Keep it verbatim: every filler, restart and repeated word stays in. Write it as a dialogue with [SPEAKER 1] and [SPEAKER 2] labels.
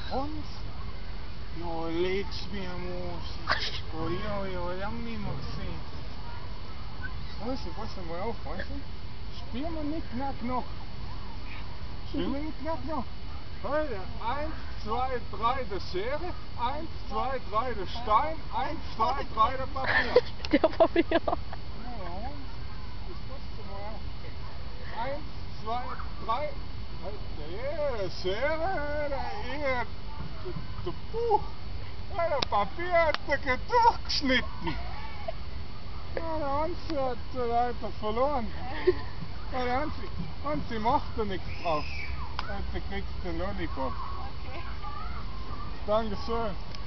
[SPEAKER 1] Und? Ja, leg's mir, Mosi. Oh ja, ja, lang nicht mehr gesehen. Mosi, pass mal auf, weißt du? Spielen wir nicht knack noch. Spielen wir nicht knack noch. Heute, eins, zwei, drei der Schere, eins, zwei, drei der Stein, eins, zwei, drei der Papier.
[SPEAKER 2] Der Papier.
[SPEAKER 1] Ja, und? Das passt schon mal auf. Eins, zwei, drei. Der Schere, der hier, der Buch, der Papier hat er durchgeschnitten. Ja, der Hansi hat er einfach verloren. Ja, der Hansi, Hansi macht da nichts drauf. Heute kriegst du den Lollipop.
[SPEAKER 3] Okay.
[SPEAKER 1] Dankeschön.